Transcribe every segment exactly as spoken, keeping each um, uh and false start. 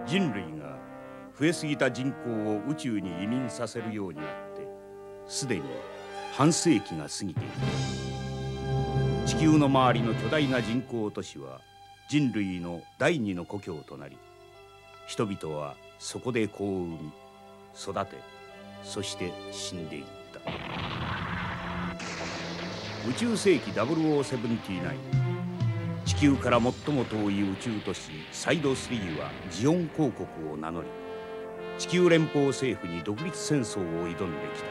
人類が増えすぎた人口を宇宙に移民させるようになってすでに半世紀が過ぎている。地球の周りの巨大な人工都市は人類の第二の故郷となり、人々はそこで子を産み育て、そして死んでいった。宇宙世紀ダブルオーセブンティナイン、地球から最も遠い宇宙都市サイドスリーはジオン公国を名乗り、地球連邦政府に独立戦争を挑んできた。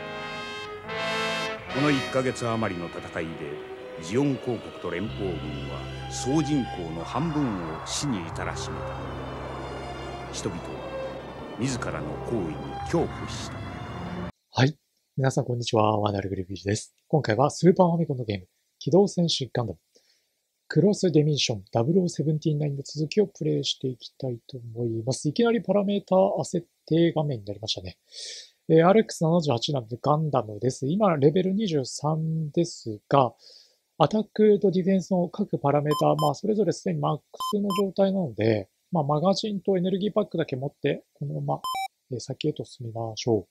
このいっかげつ余りの戦いでジオン公国と連邦軍は総人口の半分を死に至らしめた。人々は自らの行為に恐怖した。 はい。皆さんこんにちは。ワナルグルビージです。今回はスーパーファミコンのゲーム、機動戦士ガンダム、クロスデミッションダブルオーセブンティナインの続きをプレイしていきたいと思います。いきなりパラメーター設定画面になりましたね。えー、アールエックスななじゅうはち なのでガンダムです。今レベルにじゅうさんですが、アタックとディフェンスの各パラメータ、まあそれぞれすでにマックスの状態なので、まあマガジンとエネルギーパックだけ持って、このまま先へと進みましょう。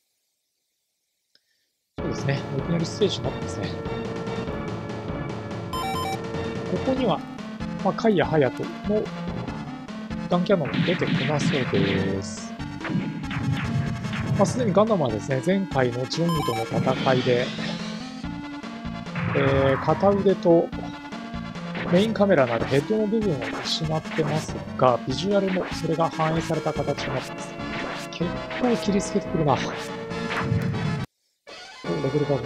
そうですね。いきなりステージになってますね。ここには、まあ、カイヤ・ハヤトのガンキャノン出てこなそうです。まあ、すでにガンダムはですね、前回のジオングとの戦いで、えー、片腕とメインカメラのあるヘッドの部分を失ってますが、ビジュアルもそれが反映された形になってます。結構切りつけてくるな。レベルが上がった。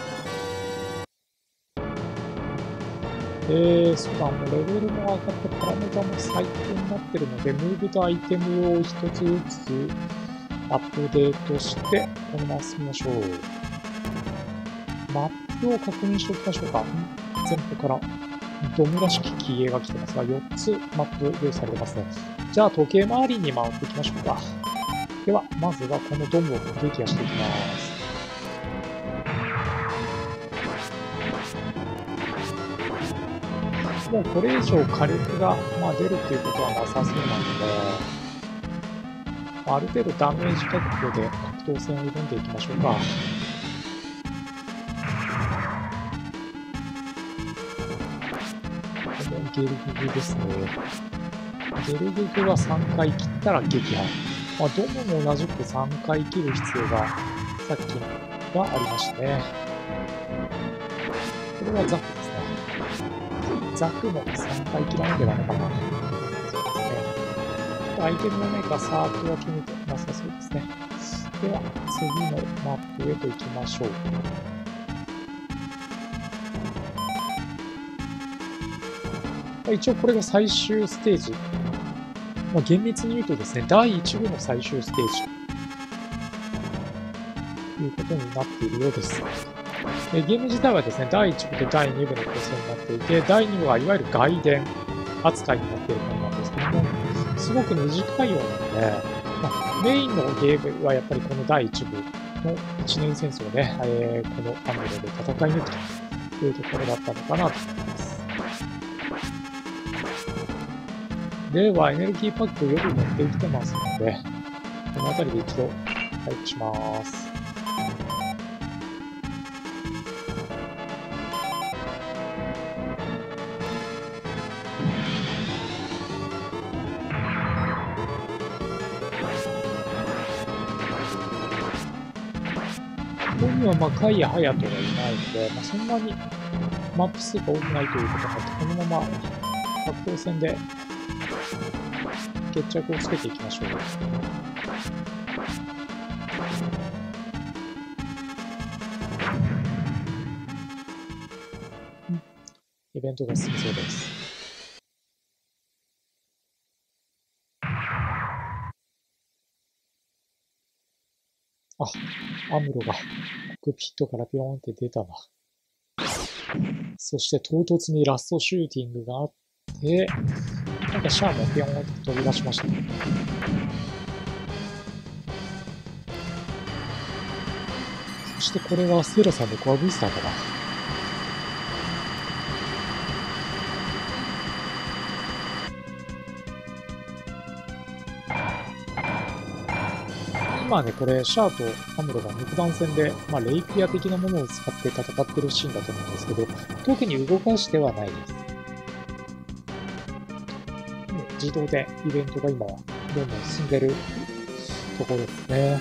えー、そうだ、もうレベルも上がってパラメータも最高になってるので、ムーブとアイテムを一つずつアップデートして、このまま進みましょう。マップを確認しておきましょうか。前方からドムらしき機影が来てますが、よっつマップ用意されてますね。じゃあ時計回りに回っていきましょうか。では、まずはこのドムを撃破していきます。もうこれ以上火力が、まあ、出るっていうことはなさそうなので、ある程度ダメージ覚悟で格闘戦を挑んでいきましょうか。このゲルググですね。ゲルググはさんかい切ったら撃破。まあ、ドムも同じくさんかい切る必要がさっきはありましたね。これはザックですね。ザクもさんかい切らなきゃダメかな。そうですね。ちょっとアイテムのメーカーサートは決めてなさそうですね。では、次のマップへと行きましょう。一応これが最終ステージ。まあ、厳密に言うとですね、だいいち部の最終ステージということになっているようです。ゲーム自体はですね、だいいち部とだいに部の構成になっていて、だいに部はいわゆる外伝扱いになっているものなんですけども、すごく短いようなので、まあ、メインのゲームはやっぱりこのだいいち部のいちねん戦争をね、えー、このアムロで戦い抜くというところだったのかなと思います。では、エネルギーパックをよく持ってきてますので、この辺りで一度回復します。ここにはまあカイヤ・ハヤトがいないので、まあ、そんなにマップ数が多くないということなので、このまま格闘戦で決着をつけていきましょう。イベントが進みそうです。あ、アムロがコックピットからピョーンって出たな。そして唐突にラストシューティングがあって、なんかシャアもピョーンって飛び出しましたね。そしてこれはステラさんのコアブースターかな。 今ね、これ、シャアとアムロが肉弾戦で、まあ、レイピア的なものを使って戦ってるシーンだと思うんですけど、特に動かしてはないです。もう自動でイベントが今はどんどん進んでるところですね。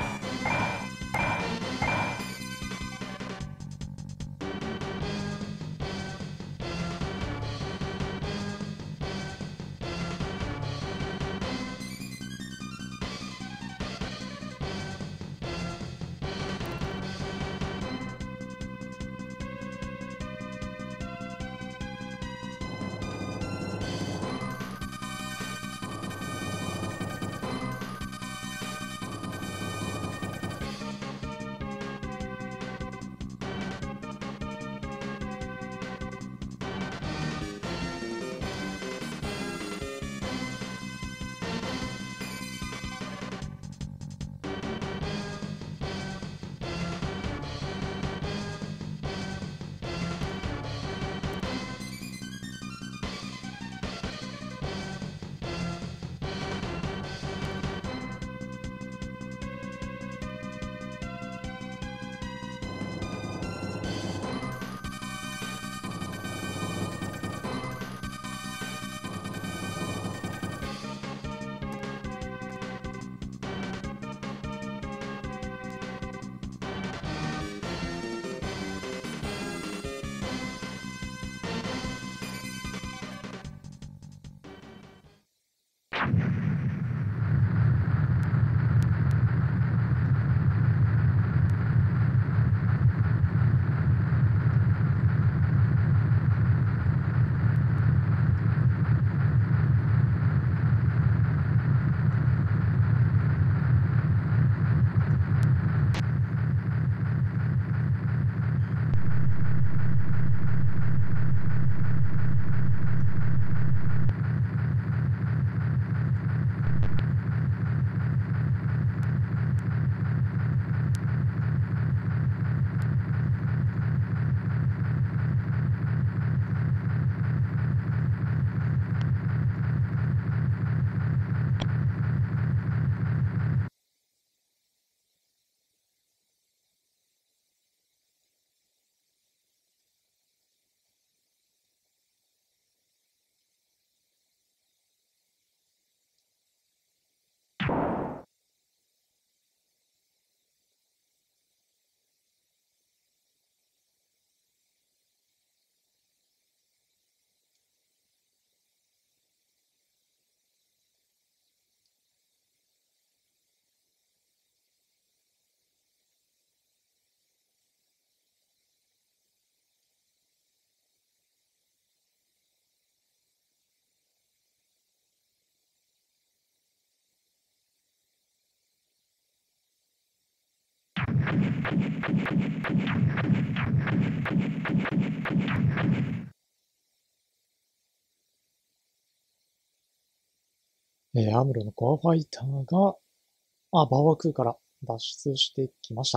えー、アムロのコアファイターが、あ、バーワクーから脱出してきました。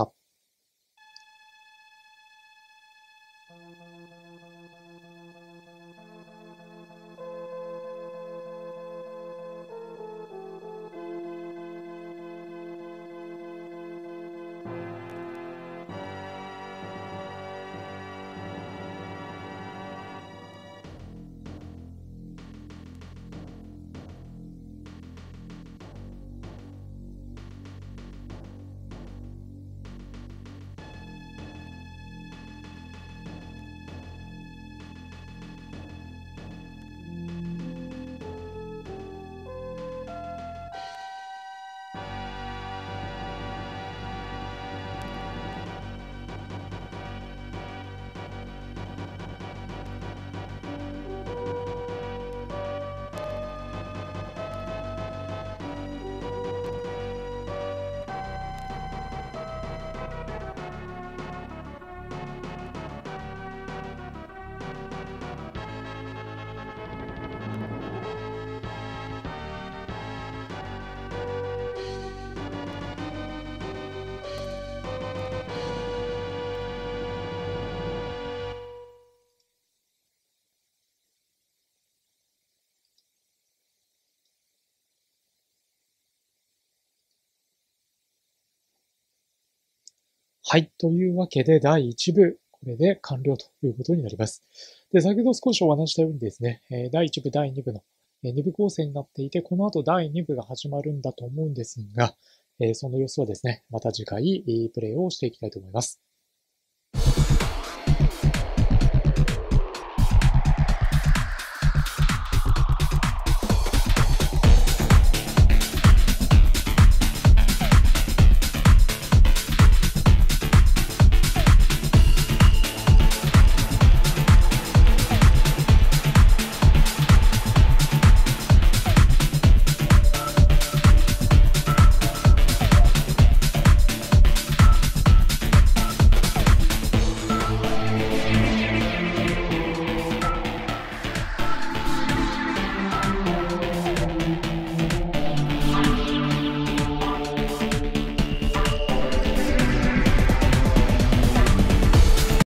はい。というわけで、だいいち部、これで完了ということになります。で、先ほど少しお話したようにですね、だいいち部、だいに部のに部構成になっていて、この後だいに部が始まるんだと思うんですが、その様子はですね、また次回プレイをしていきたいと思います。